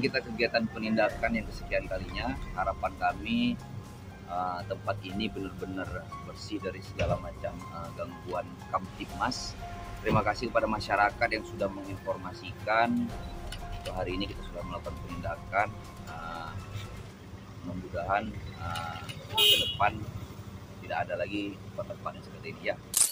kita kegiatan penindakan yang kesekian kalinya. Harapan kami tempat ini benar-benar bersih dari segala macam gangguan Kamtibmas. Terima kasih kepada masyarakat yang sudah menginformasikan. Hari ini kita sudah melakukan penindakan. Mudah-mudahan ke depan tidak ada lagi tempat-tempat yang seperti ini ya.